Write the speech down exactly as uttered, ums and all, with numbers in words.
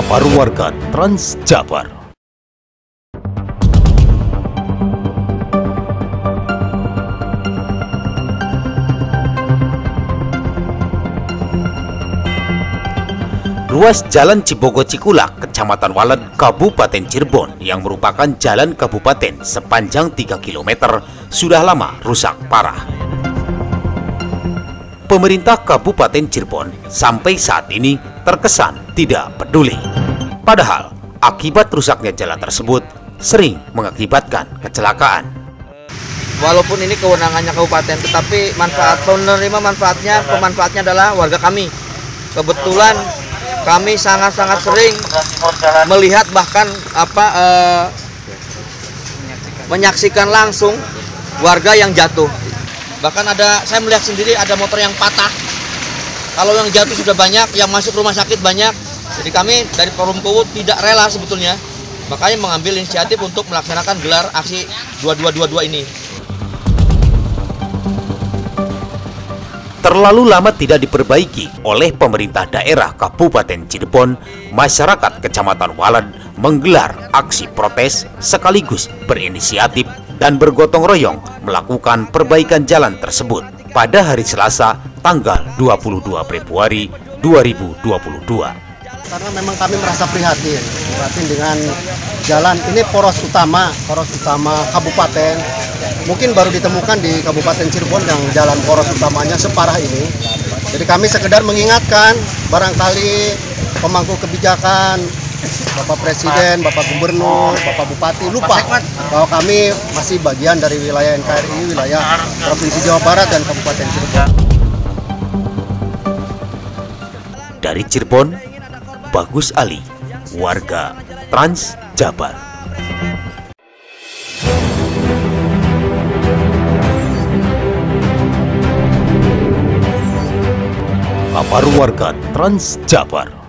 Kabar Warga Trans Jabar. Ruas Jalan Cibogo-Cikulak, Kecamatan Walet, Kabupaten Cirebon yang merupakan jalan kabupaten sepanjang tiga kilometer sudah lama rusak parah. Pemerintah Kabupaten Cirebon sampai saat ini terkesan tidak peduli. Padahal akibat rusaknya jalan tersebut sering mengakibatkan kecelakaan. Walaupun ini kewenangannya kabupaten, tetapi manfaat penerima manfaatnya, pemanfaatnya adalah warga kami. Kebetulan kami sangat-sangat sering melihat bahkan apa eh, menyaksikan langsung warga yang jatuh. Bahkan ada, saya melihat sendiri ada motor yang patah. Kalau yang jatuh sudah banyak, yang masuk rumah sakit banyak. Jadi kami dari Forum Kuwut tidak rela sebetulnya. Makanya mengambil inisiatif untuk melaksanakan gelar aksi dua dua dua dua ini. Terlalu lama tidak diperbaiki oleh pemerintah daerah Kabupaten Cirebon, masyarakat Kecamatan Walet menggelar aksi protes sekaligus berinisiatif dan bergotong royong melakukan perbaikan jalan tersebut pada hari Selasa tanggal dua puluh dua Februari dua ribu dua puluh dua. Karena memang kami merasa prihatin, prihatin dengan jalan ini poros utama, poros utama kabupaten. Mungkin baru ditemukan di Kabupaten Cirebon yang jalan poros utamanya separah ini. Jadi kami sekedar mengingatkan, barangkali pemangku kebijakan, Bapak Presiden, Bapak Gubernur, Bapak Bupati lupa bahwa kami masih bagian dari wilayah N K R I, wilayah Provinsi Jawa Barat dan Kabupaten Cirebon. Dari Cirebon, Bagus Ali, warga Trans Jabar. Kabar Warga Trans Jabar.